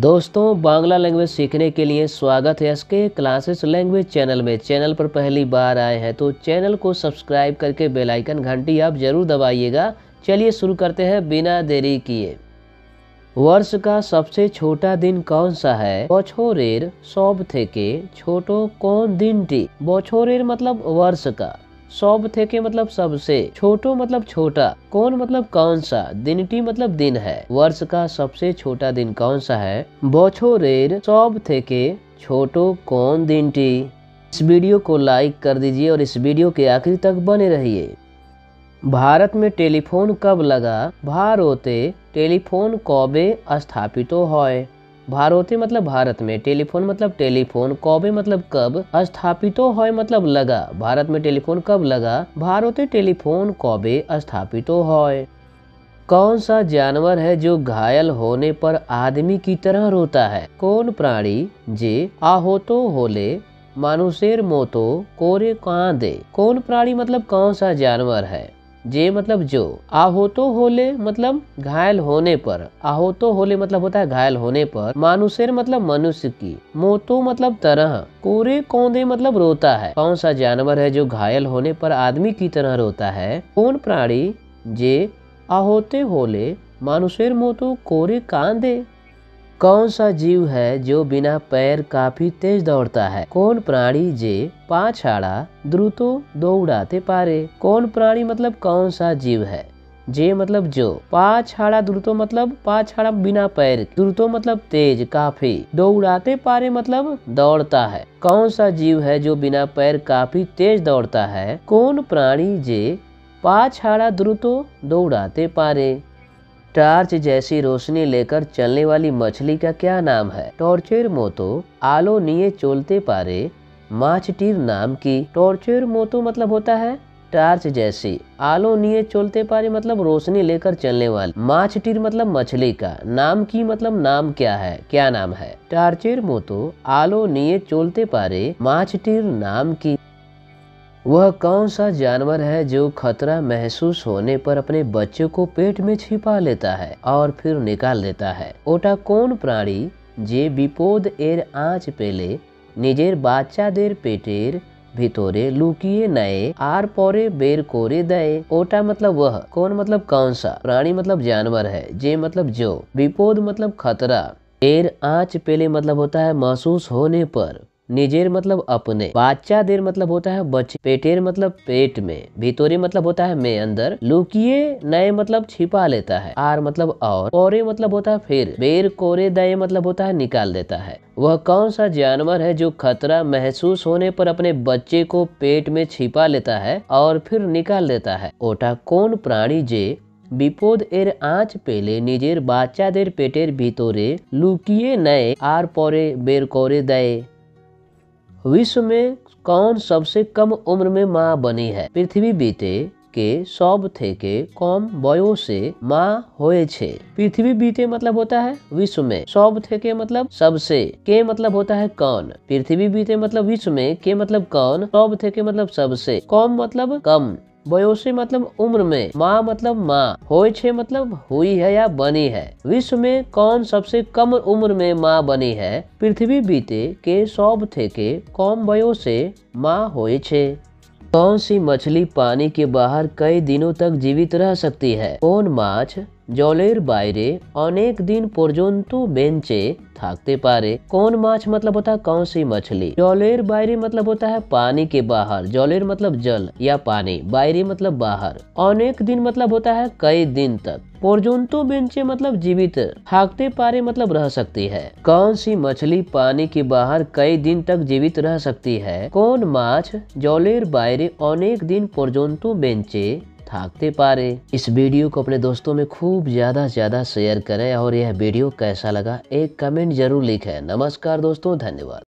दोस्तों, बांग्ला लैंग्वेज सीखने के लिए स्वागत है एसके क्लासेस लैंग्वेज चैनल में। चैनल पर पहली बार आए हैं तो चैनल को सब्सक्राइब करके बेल आइकन घंटी आप जरूर दबाइएगा। चलिए शुरू करते हैं बिना देरी किए। वर्ष का सबसे छोटा दिन कौन सा है? बछोरेर सब थेके छोटो कौन दिनटी। बछोरेर मतलब वर्ष का, सब थे मतलब सबसे, छोटो मतलब छोटा, कौन मतलब कौन सा, दिनटी मतलब दिन है। वर्ष का सबसे छोटा दिन कौन सा है? बछोरेर सब थेके छोटो कौन दिनटी। इस वीडियो को लाइक कर दीजिए और इस वीडियो के आखिर तक बने रहिए। भारत में टेलीफोन कब लगा? भारोते टेलीफोन कबे स्थापितो है। भारोते मतलब भारत में, टेलीफोन मतलब टेलीफोन, कबे मतलब कब, स्थापितो है मतलब लगा। भारत में टेलीफोन कब लगा? भारोते टेलीफोन कबे स्थापितो है। कौन सा जानवर है जो घायल होने पर आदमी की तरह रोता है? कौन प्राणी जे आहोतो होले मानुषेर मोतो कोरे कांदे। कौन प्राणी मतलब कौन सा जानवर है? जे मतलब जो, आहोतो होले मतलब घायल होने पर, आहोतो होले मतलब होता है घायल होने पर, मानुषेर मतलब मनुष्य की, मोतो मतलब तरह, कोरे कौंदे मतलब रोता है। कौन सा जानवर है जो घायल होने पर आदमी की तरह रोता है? कौन प्राणी जे आहोते होले मानुषेर मोतो कोरे कांदे। कौन सा जीव है जो बिना पैर काफी तेज दौड़ता है? कौन प्राणी जे पाछाड़ा द्रुतो दौड़ाते पारे। कौन प्राणी मतलब कौन सा जीव है? जे मतलब जो, पाछाड़ा द्रुतो मतलब पाछाड़ा बिना पैर, द्रुतो मतलब तेज काफी, दौड़ाते पारे मतलब दौड़ता है। कौन सा जीव है जो बिना पैर काफी तेज दौड़ता है? कौन प्राणी जे पाछाड़ा द्रुतो दौड़ाते पारे। टार्च जैसी रोशनी लेकर चलने वाली मछली का क्या नाम है? टॉर्चेर मोतो आलो निये चोलते पारे माछटीर नाम की। टॉर्चेर मोतो मतलब होता है टार्च जैसी, आलो निये चोलते पारे मतलब रोशनी लेकर चलने वाली, माछटीर मतलब मछली का, नाम की मतलब नाम क्या है, क्या नाम है? टार्चेर मोतो आलो निये चोलते पारे माछटीर नाम की। वह कौन सा जानवर है जो खतरा महसूस होने पर अपने बच्चे को पेट में छिपा लेता है और फिर निकाल देता है? ओटा कौन प्राणी जे विपोद एर आँच पेले निजेर बाच्चादेर पेटेर भितरे लुकिए नए आर परे बेर कोरे दए। ओटा मतलब वह, कौन मतलब कौन सा, प्राणी मतलब जानवर है, जे मतलब जो, विपोद मतलब खतरा, एर आँच पेले मतलब होता है महसूस होने पर, निजेर मतलब अपने, बाच्चा देर मतलब होता है बच्चे, पेटेर मतलब पेट में, भीतोरे मतलब होता है में अंदर, लुकिए नए मतलब छिपा लेता है, आर मतलब और, कोरे मतलब होता है फिर, बेर कोरे दए मतलब होता है निकाल देता है। वह कौन सा जानवर है जो खतरा महसूस होने पर अपने बच्चे को पेट में छिपा लेता है और फिर निकाल देता है? ओटा कौन प्राणी जे विपोद एर आँच पेले निजेर बाच्चादेर पेटेर भीतरे लुकिए नए आर परे बेर कोरे दए। विश्व में कौन सबसे कम उम्र में माँ बनी है? पृथ्वी बीते के सब थेके कम बयोसे माँ होए छे। पृथ्वी बीते मतलब होता है विश्व में, सब थेके मतलब सबसे, के मतलब होता है कौन, पृथ्वी बीते मतलब विश्व में, के मतलब कौन, सब थेके मतलब सबसे, कम मतलब कम, बयोसे मतलब उम्र में, माँ मतलब माँ, होए छे मतलब हुई है या बनी है। विश्व में कौन सबसे कम उम्र में माँ बनी है? पृथ्वी बीते के सब थेके कम बयोसे माँ होए छे। कौन सी मछली पानी के बाहर कई दिनों तक जीवित रह सकती है? कौन माछ जलेर बाहरे अनेक दिन पर्यंतो बेंचे थाकते पारे। कौन माछ मतलब होता है कौन सी मछली, जलेर बाहरे मतलब होता है पानी के बाहर, जलेर मतलब जल या पानी, बाहरे मतलब बाहर, अनेक दिन मतलब होता है कई दिन तक, पर्यंतो बेंचे मतलब जीवित, थाकते पारे मतलब रह सकती है। कौन सी मछली पानी के बाहर कई दिन तक जीवित रह सकती है? कौन माछ जलेर बाहरे अनेक दिन पर्यंतो बेंचे थाकते पारे। इस वीडियो को अपने दोस्तों में खूब ज्यादा शेयर करें और यह वीडियो कैसा लगा एक कमेंट जरूर लिखें। नमस्कार दोस्तों, धन्यवाद।